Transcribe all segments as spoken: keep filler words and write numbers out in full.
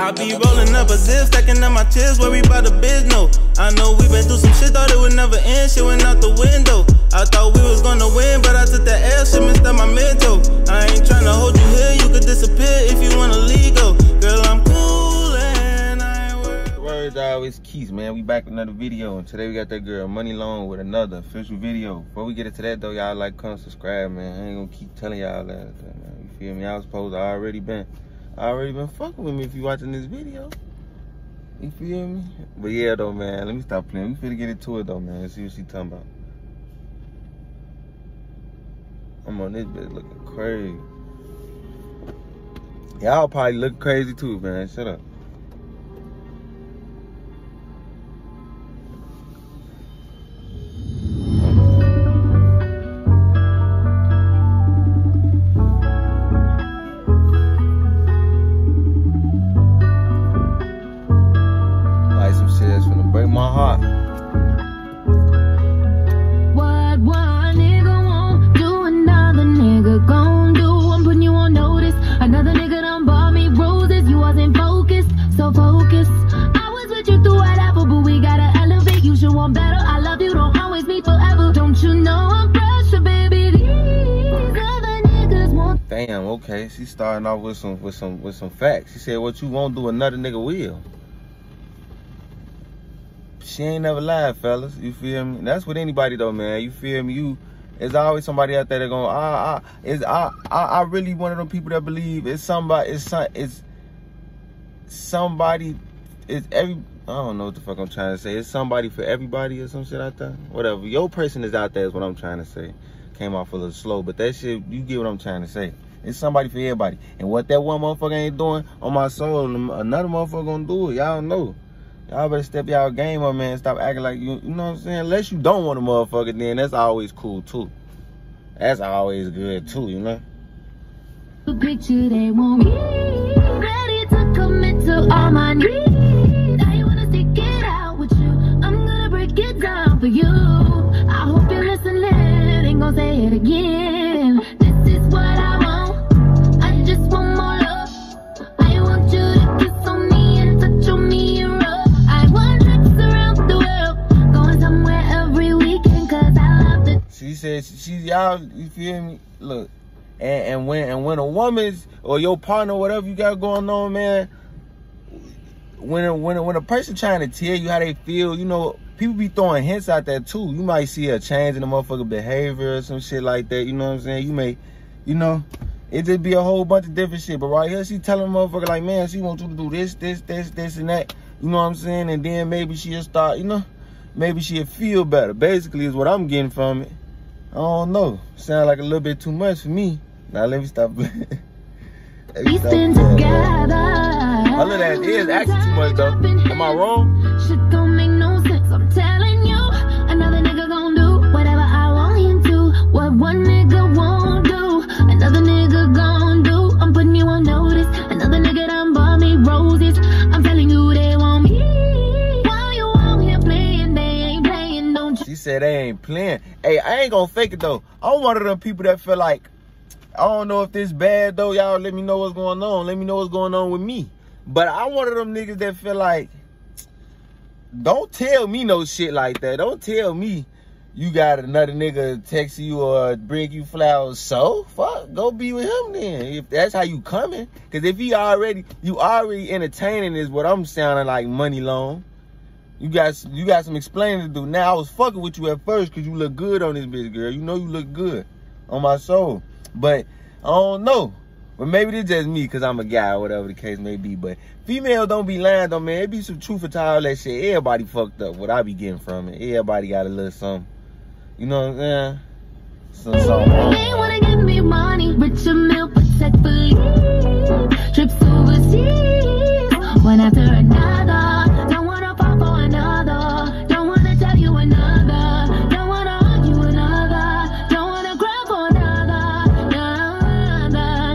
I be rolling up a zip, stacking up my tears, worry about the biz, no. I know we been through some shit, thought it would never end, shit went out the window. I thought we was gonna win, but I took that L, shit messed up my mental. I ain't tryna hold you here, you could disappear if you wanna leave, go. Girl, I'm cool and I ain't worried. The words are always keys, man. We back with another video, and today we got that girl Money Long with another official video. Before we get into that though, y'all like, comment, subscribe, man. I ain't gonna keep telling y'all that, man. You feel me? I was supposed to already been. I already been fucking with me if you watching this video. You feel me? But yeah though, man, let me stop playing. We finna get into it though, man. See what she talking about. I'm on this bitch looking crazy. Y'all probably look crazy too, man. Shut up. Damn, okay. She starting off with some with some with some facts. She said, "What you won't do, another nigga will." She ain't never lied, fellas. You feel me? That's with anybody though, man. You feel me? You, there's always somebody out there that going, ah, ah, is I, I, I really one of them people that believe it's somebody, it's some, it's somebody, it's every. I don't know what the fuck I'm trying to say. It's somebody for everybody or some shit out there. Whatever. Your person is out there is what I'm trying to say. Came off a little slow, but that shit, you get what I'm trying to say. It's somebody for everybody. And what that one motherfucker ain't doing on my soul, another motherfucker gonna do it. Y'all know. Y'all better step y'all game up, man. Stop acting like you, you know what I'm saying? Unless you don't want a motherfucker, then that's always cool, too. That's always good, too, you know? The picture they want me. Ready to commit to all my needs. I wanna stick it out with you. I'm gonna break it down for you. I hope you're listening. Ain't gonna say it again. This is what I want. I just want more love. I want you to kiss on me and touch on me and rub. I want trips around the world, going somewhere every weekend, cause I love the. She said she, she y'all, you feel me? Look, and, and when and when a woman's or your partner, whatever you got going on, man, when a, when a, when a person trying to tell you how they feel, you know, people be throwing hints out there too. You might see a change in the motherfucker behavior or some shit like that. You know what I'm saying? You may, you know, it just be a whole bunch of different shit. But right here, she telling the motherfucker like, man, she wants you to do this, this, this, this, and that. You know what I'm saying? And then maybe she'll start, you know, maybe she'll feel better. Basically is what I'm getting from it. I don't know. Sound like a little bit too much for me. Now let me stop playing. Let me stop playing. My little ass is acting too much though. Am I wrong? Shit don't make no sense. I'm telling you, another nigga gon' do whatever I want him to. What one nigga won't do, another nigga gon' do. I'm putting you on notice. Another nigga done bought me roses. I'm telling you they want me. While you out here playing, they ain't playing, don't you? She said they ain't playing. Hey, I ain't gonna fake it though. I'm one of them people that feel like, I don't know if this bad though. Y'all let me know what's going on. Let me know what's going on with me. But I'm one of them niggas that feel like, don't tell me no shit like that. Don't tell me you got another nigga text you or bring you flowers. So, fuck, go be with him then. If that's how you coming. Because if he already, you already entertaining is what I'm sounding like, Money Long. You got, you got some explaining to do. Now, I was fucking with you at first because you look good on this bitch, girl. You know you look good on my soul. But, I don't know. But maybe it's just me because I'm a guy or whatever the case may be. But females don't be lying though, man. It be some truth to all that shit. Everybody fucked up what I be getting from it. Everybody got a little something. You know what I'm saying? Some something. They wanna give me money, richer milk, respectfully. Trips overseas, one after another. Don't wanna fall for another. Don't wanna tell you another. Don't wanna argue another. Don't wanna cry for another. Another,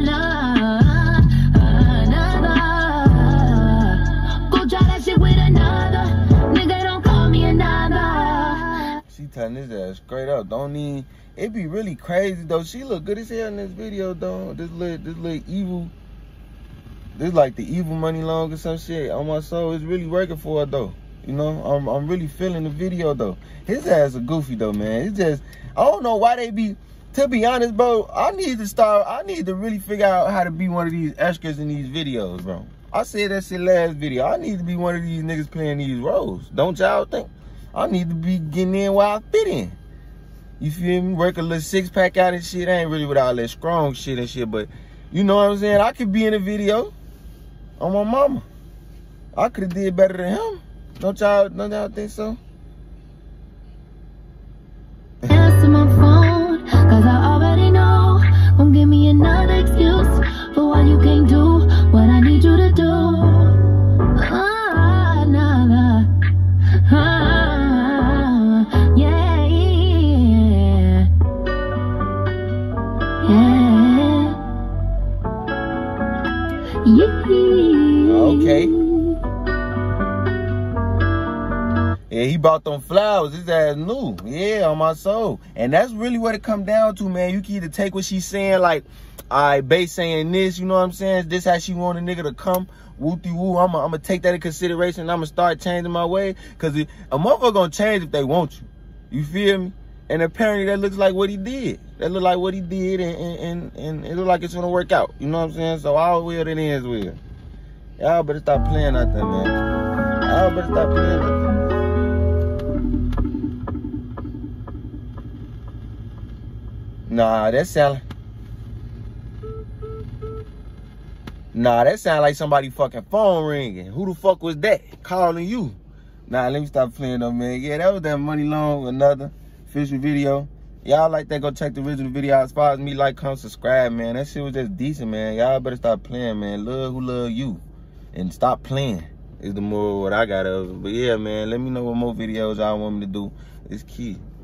another. Go try that shit with another. Nigga, don't call me another. She telling this ass straight up. Don't need. It be really crazy though. She look good as hell in this video though. This little, this little evil This like the evil money long or some shit on my soul. It's really working for it though. You know, I'm I'm really feeling the video though. His ass a goofy though, man. It's just, I don't know why they be, to be honest, bro, I need to start, I need to really figure out how to be one of these extras in these videos, bro. I said that shit last video. I need to be one of these niggas playing these roles. Don't y'all think? I need to be getting in where I fit in. You feel me? Work a little six pack out and shit. I ain't really with all that strong shit and shit, but you know what I'm saying? I could be in a video on my mama. I could have did better than him. Don't y'all, don't y'all think so? Answer my phone, cause I already know. Don't give me another excuse for why you can't do what I need you to do. Ah, nah, nah. Ah, yeah, yeah, yeah. Yeah. Okay. Yeah, he bought them flowers. His ass new. Yeah, on my soul. And that's really what it come down to, man. You can either take what she's saying, like, all right, Bae saying this, you know what I'm saying? This how she want a nigga to come. Woo-de-woo. I'm going to take that in consideration, and I'm going to start changing my way. Because a motherfucker going to change if they want you. You feel me? And apparently that looks like what he did. That look like what he did, and, and, and, and it look like it's going to work out. You know what I'm saying? So all will that ends will. Y'all better stop playing out there, man. Y'all better stop playing out there. Nah, that sound Nah, that sound like somebody fucking phone ringing. Who the fuck was that calling you? Nah, let me stop playing though, man. Yeah, that was that Money Long, another official video. Y'all like that, go check the original video out. As far as me, like, comment, subscribe, man. That shit was just decent, man. Y'all better stop playing, man. Love who love you. And stop playing is the more what I got of it. But yeah, man, let me know what more videos y'all want me to do. It's key.